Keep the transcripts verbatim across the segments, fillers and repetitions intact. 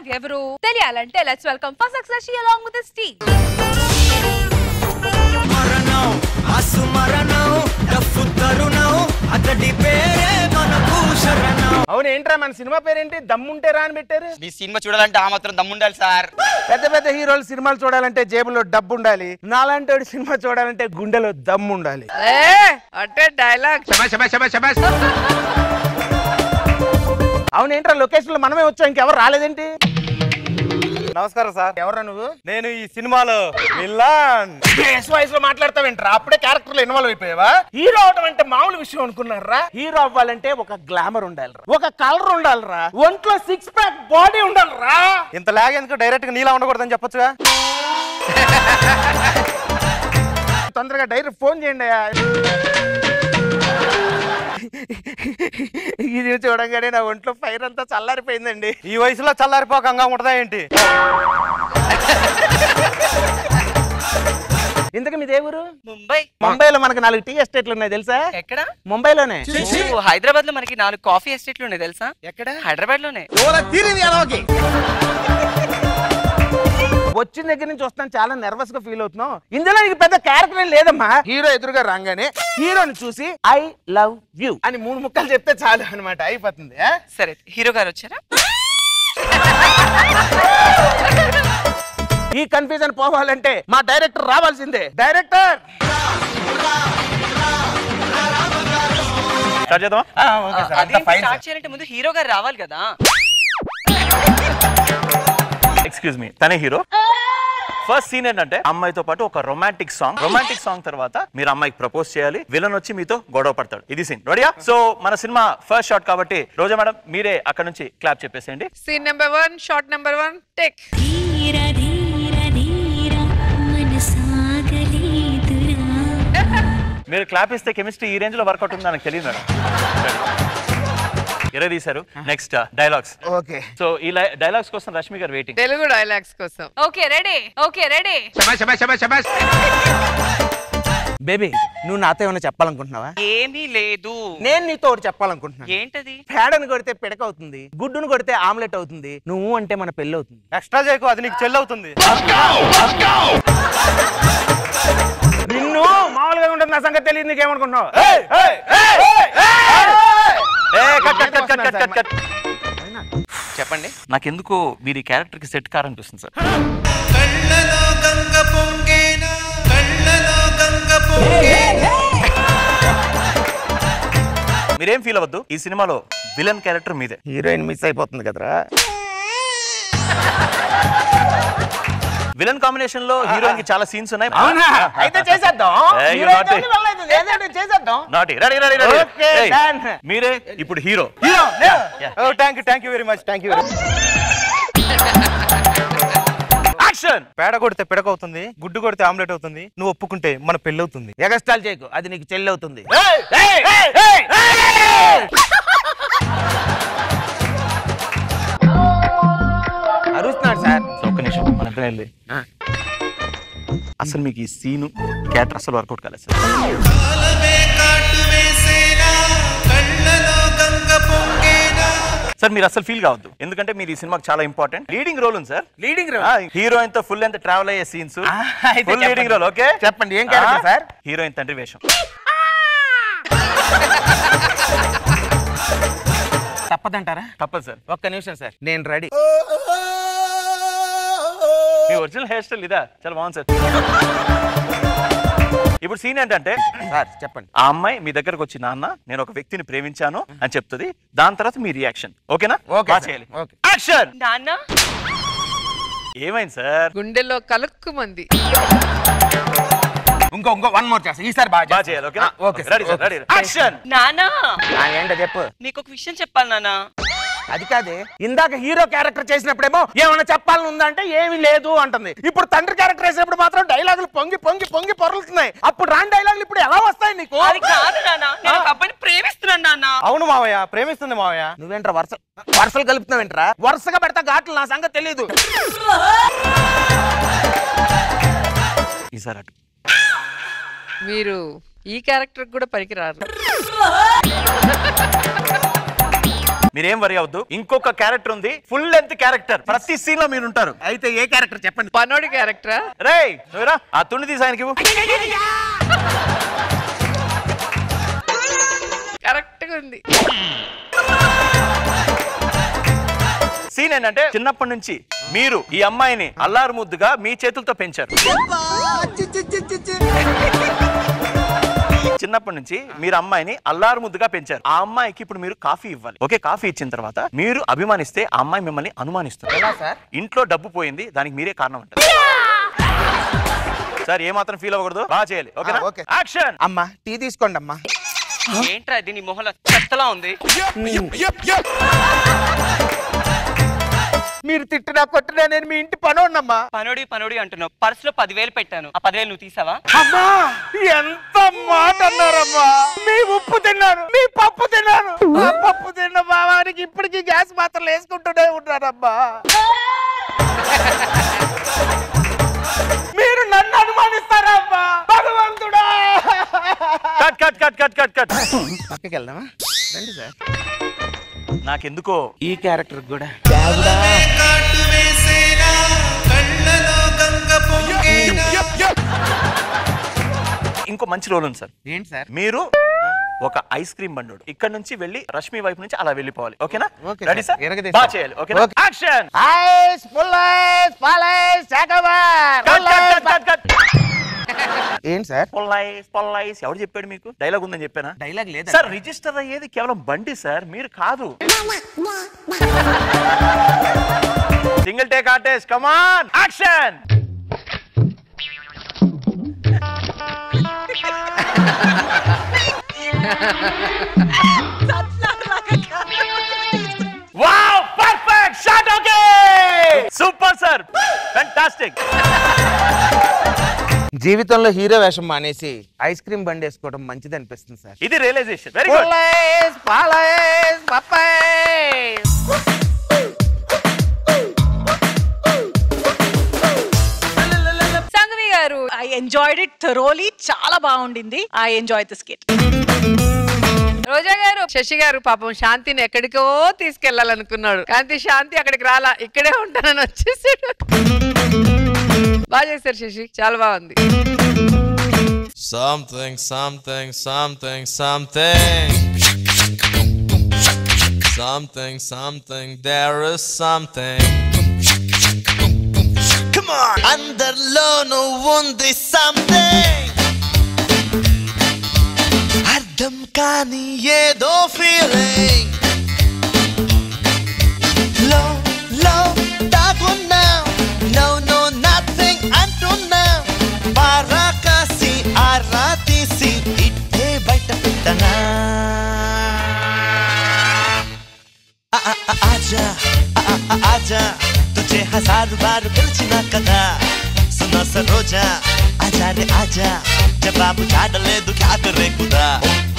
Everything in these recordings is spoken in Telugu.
డైలాగ్ ఎవరు తెలియాలంటే let's welcome Fasak Shashi along with his team. మరణం అసు మరణం డఫు తరుణం అతడి పేరే మనకు శరణం. అవును ఏంట్రా మన సినిమా పేరేంటి దమ్ముంటేరా అని పెట్టారు. మీ సినిమా చూడాలంటే ఆ మాత్రం దమ్ముండాలి సార్. పెద్ద పెద్ద హీరోలు సినిమాలు చూడాలంటే జేబులో డబ్బు ఉండాలి, నాలాంటి సినిమా చూడాలంటే గుండెలో దమ్ము ఉండాలి. అంటే డైలాగ్ అవును ఏంట్రా లొకేషన్ లో మనమే వచ్చాం, ఇంకెవరు రాలేదేంటి? నమస్కారం సార్. ఎవరా నువ్వు? నేను ఈ సినిమాలో విలన్. బేస్ వాయిస్ లో మాట్లాడతావేంట్రా? అప్పుడే క్యారెక్టర్ లో ఇన్వాల్వ్ అయిపోయావా? హీరో అవడం అంటే మామూలు విషయం అనుకున్నారా? హీరో అవ్వాలంటే ఒక గ్లామర్ ఉండాలిరా, ఒక కలర్ ఉండాలిరా, ఒంట్లో సిక్స్ ప్యాక్ బాడీ ఉండాలిరా. ఇంత లాగ్ ఎందుకు? డైరెక్ట్ గా నీలా ఉండకూడదని చెప్పొచ్చుగా. తొందరగా డైరెక్ట్ ఫోన్ చేయండి. ఇది చూడంగానే నా ఒంట్లో ఫైర్ అంతా చల్లారిపోయిందండి. ఈ వయసులో చల్లారిపోకంగా ఉంటదా ఏంటి? ఇంతకు మీ దేవురు? ముంబై. ముంబైలో మనకి నాలుగు టీ ఎస్టేట్లు ఉన్నాయి తెలుసా? ఎక్కడ? ముంబైలోనే. హైదరాబాద్ లో మనకి నాలుగు కాఫీ ఎస్టేట్లు ఉన్నాయి తెలుసా? ఎక్కడ? హైదరాబాద్ లోనే. వచ్చిన దగ్గర నుంచి వస్తాను చాలా నర్వస్ గా ఫీల్ అవుతున్నావు. ఇందులో నీకు పెద్ద క్యారెక్టర్ లేదమ్మా. హీరో ఎదురుగా రాగానే హీరోని చూసి ఐ లవ్ యూ అని మూడు ముక్కలు చెప్తే చాలు అనమాట, అయిపోతుంది. సరే హీరో గారు వచ్చారా? ఈ కన్ఫ్యూజన్ పోవాలంటే మా డైరెక్టర్ రావాల్సిందే. డైరెక్టర్ స్టార్ట్ చేయాలంటే ముందు హీరో గారు రావాలి కదా. ఎక్స్క్యూజ్ మీ, తనే హీరో. ఫస్ట్ సీన్ ఏంటంటే అమ్మాయితో పాటు ఒక రొమాంటిక్ సాంగ్, రొమాంటిక్ సాంగ్ తర్వాత మీరు అమ్మాయికి ప్రపోజ్ చేయాలి, విలన్ వచ్చి మీతో గొడవ పడతాడు. ఇది సీన్. రెడీయా? సో మన సినిమా ఫస్ట్ షాట్ కాబట్టి రోజా మేడం మీరే అక్కడ నుంచి క్లాప్ చెప్పేసేయండి. Scene number one, shot number one, take. మీరు క్లాప్ ఇస్తే కెమిస్ట్రీ ఈ రేంజ్ లో వర్కౌట్ ఉందని నాకు తెలియదు మేడం. ఎర తీశారు. Next dialogues. ఓకే. సో ఈ డైలాగ్స్ కోసం రష్మి గారు వెయిటింగ్. తెలుగు డైలాగ్స్ కోసం. Okay ready, okay ready. Baby నువ్వు నాతో ఏమైనా చెప్పాలనుకుంటున్నావా? ఏమీ లేదు. నేను నీతో ఒకటి చెప్పాలనుకుంటున్నాను. ఏంటది? పేడను కొడితే పిడక అవుతుంది, గుడ్డును కొడితే ఆమ్లెట్ అవుతుంది, నువ్వు అంటే మన పెళ్లి అవుతుంది. ఎక్స్ట్రా చేయకు, అది నీకు చెల్లి అవుతుంది. నిన్ను మామూలుగా ఉంటుంది నా సంగతి తెలియదు, నీకేమనుకుంటున్నావు? చెప్పండి. నాకెందుకో మీరు ఈ క్యారెక్టర్ కి సెట్ కారనిపిస్తుంది సార్. మీరేం ఫీల్ అవ్వద్దు, ఈ సినిమాలో విలన్ క్యారెక్టర్ మీదే. హీరోయిన్ మిస్ అయిపోతుంది కదరా. విలన్ కాంబినేషన్ లో హీరోయిన్ కి చాలా సీన్స్ ఉన్నాయి. అయితే చేసేద్దాం. మీరే ఇప్పుడు hero. Thank you thank you very much. Thank you very much. Action. పేడ కొడితే పిడక అవుతుంది, గుడ్డు కొడితే ఆమ్లెట్ అవుతుంది, నువ్వు ఒప్పుకుంటే మన పెళ్లి అవుతుంది. ఎగస్టాల్ చేయకు, అది నీకు చెల్లి అవుతుంది. అరుస్తున్నాడు సార్. ఒక్క నిమిషం, మన ఇద్దరం వెళ్ళి అసలు మీకు ఈ సీను క్యారెక్టర్ అసలు వర్కౌట్ కాలేదు సార్. సార్ మీరు అసలు ఫీల్ కావద్దు, ఎందుకంటే మీరు ఈ సినిమాకి చాలా ఇంపార్టెంట్ లీడింగ్ రోల్ ఉంది సార్. Leading role? హీరోయిన్ తో ఫుల్ ఎంత ట్రావెల్ అయ్యే scenes, full leading role. Okay చెప్పండి ఏం క్యారెక్టర్ సార్? హీరోయిన్ తండ్రి వేషం. తప్పదంటారా? తప్పదు సార్. ఒక్క నిమిషం సార్, నేను రెడీ. మీ ఒరిజినల్ హెయిర్ స్టైల్ ఇదా? చాలా బాగుంది సార్. ఇప్పుడు సీన్ ఏంటంటే సార్ చెప్పండి. ఆ అమ్మాయి మీ దగ్గరకు వచ్చి నాన్న నేను ఒక వ్యక్తిని ప్రేమించాను అని చెప్తుంది, దాని తర్వాత మీ రియాక్షన్. ఓకేనా? ఓకే చేయాలి. యాక్షన్. నాన్న ఏమైంది సార్? గుండెల్లో కలుక్కు మంది. ఇంకో ఇంకో వన్ మోర్ చేస్తా, ఈసారి బాగా చేయాలి. ఓకేనా? Okay ready sir, ready. Action. నాన్న ఏంటో చెప్పు. నీకు ఒక విషయం చెప్పాలి నాన్న. అది కాదే, ఇందాక హీరో క్యారెక్టర్ చేసినప్పుడేమో ఏమన్నా చెప్పాలని ఉందంటే ఏమీ లేదు అంటుంది. ఇప్పుడు తండ్రి క్యారెక్టర్ వేసినప్పుడు మాత్రం డైలాగులు పొంగి పొంగి పొంగి పొరలుతున్నాయి. అప్పుడు రాని డైలాగులు ఇప్పుడు ఎలా వస్తాయి నీకు? అది కాదు నాన్న, నేను ఒక అబ్బాయిని ప్రేమిస్తున్నాను నాన్న. అవును మావయ్య, ప్రేమిస్తుంది మావయ్య. నువ్వేంట్రా వరుస వరుసలు కలుపుతున్నావేంట్రా? వరుసగా పెడతా ఘాట్లు, నా సంగతి తెలియదు. ఈసారి అటు మీరు ఈ క్యారెక్టర్ కూడా పనికిరారు. మీరేం వరి అవద్దు. ఇంకొక క్యారెక్టర్ ఉంది, ఫుల్ లెంత్ క్యారెక్టర్. ప్రతి సీన్ లో మీరు ఉంటారు. అయితే ఏ క్యారెక్టర్ చెప్పండి. పనోడి క్యారెక్టరా? రేయ్ నువ్వురా ఆ తుండి తీసి ఆయనకి కరెక్ట్ గా ఉంది. సీన్ ఏంటంటే చిన్నప్పటి నుంచి మీరు ఈ అమ్మాయిని అల్లారు ముద్దుగా మీ చేతులతో పెంచారు. చిన్నప్పటి నుంచి మీరు అమ్మాయిని అల్లారు ముద్దుగా పెంచారు. ఆ అమ్మాయికి ఇప్పుడు మీరు కాఫీ ఇవ్వాలి. ఓకే, కాఫీ ఇచ్చిన తర్వాత మీరు అభిమానిస్తే ఆ అమ్మాయి మిమ్మల్ని అనుమానిస్తుంది. ఇంట్లో డబ్బు పోయింది, దానికి మీరే కారణం అంటారు. సార్ ఏమాత్రం ఫీల్ అవ్వకూడదు, బాగా చేయాలి. ఓకేనా? యాక్షన్. అమ్మా టీ తీసుకోండి అమ్మా. ఏంట్రా దీని మొహంలో చెత్తలా ఉంది. మీరు తిట్టినా కొట్టినా నేను మీ ఇంటి పనోడినమ్మా. పనోడి పనోడి అంటున్నావు. పర్స్ లో పదివేలు పెట్టాను, ఆ పదివేలు నువ్వు తీసావా? అమ్మా ఎంత మాట అన్నారమ్మా. మీ ఉప్పు తిన్నాను, మీ పప్పు తిన్నాను. ఆ పప్పు తిన్న భావానికి ఇప్పటికీ గ్యాస్ మాత్రం వేసుకుంటూనే ఉన్నారమ్మా. మీరు నన్ను అనుమానిస్తారమ్మా భగవంతుడా. Cut cut cut cut cut cut. పక్కకి వెళ్దామా? రండి సార్. నాకెందుకో ఈ క్యారెక్టర్ కూడా ఇంకో మంచి రోల్ ఉంది సార్. ఏంటి సార్? మీరు ఒక ఐస్ క్రీమ్ బండు ఇక్కడ నుంచి వెళ్ళి రష్మి వైపు నుంచి అలా వెళ్ళిపోవాలి. ఓకేనా? Okay ready sir? ఎరగదీస్తా. బాగా చేయాలి. ఓకేనా? Action. Ice full ice full ice chocobar. Cut cut cut cut. ఏంటి sir? Full ice full ice ఎవరు చెప్పాడు మీకు? డైలాగ్ ఉందని చెప్పానా? డైలాగ్ లేదా సార్? రిజిస్టర్ అయ్యేది కేవలం బండి సార్, మీరు కాదు. Single take artist, come on action. Wow, perfect shot. Okay, super sir, fantastic. జీవితంలో హీరో వేషం మానేసి ఐస్ క్రీమ్ బండి వేసుకోవడం మంచిది అనిపిస్తుంది సార్. ఇది రియలైజేషన్. Very good. సంగవి గారు, ఐ ఎంజాయ్డ్ ఇట్ థరోలీ. చాలా బాగుండింది. I enjoy the skit. Roja garu, Shashi గారు పాపం శాంతిని ఎక్కడికో తీసుకెళ్లాలనుకున్నాడు, కానీ శాంతి అక్కడికి రాలా, ఇక్కడే ఉంటానని వచ్చేసాడు. బాగా చేశారు శశి, చాలా బాగుంది. Something, something, something, something. Something, something, there is something. Come on! Underlo no undi something. Ardham kaani yedo feeling. Low, low, dagunna. No, no, nothing until now. Varakasi aratisi itte baita pittana. Aaja, aaja, tujhe hazar baar pilchina kada. Suna saroja, aaja re aaja, jawab chadaledu kya kare khuda.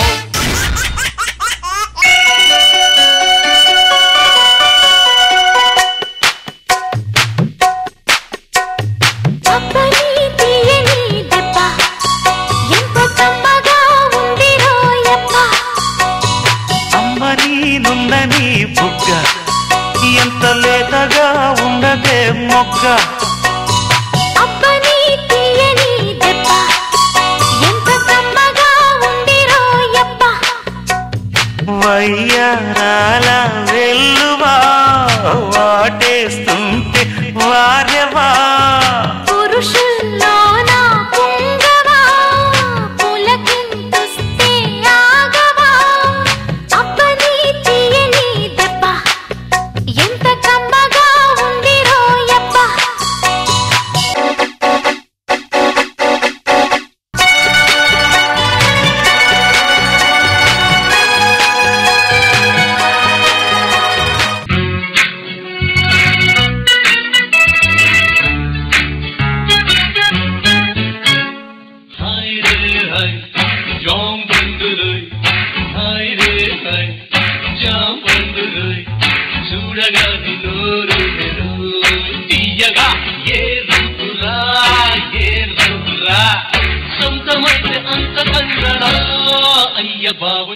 ఎంత లేతగా ఉండదే మొగ్గ. అబ్బని తీయని దెబ్బ ఎంత కమ్మగా ఉండిరో యబ్బ. వయ్యారాల వెల్లువా వాటేస్తుంటే వారెవా. పురుషుల్లోన పుంగవా పులకింతుస్తే ఆగవా. అబ్బని తీయని దెబ్బ ఎంత కమ్మగా ఉండిరో యబ్బ. చూడగాని నోరు తీయగా ఏ రంగురా ఏ రంగురా సొంతమైతే అంత కంగళ అయ్య బాబు.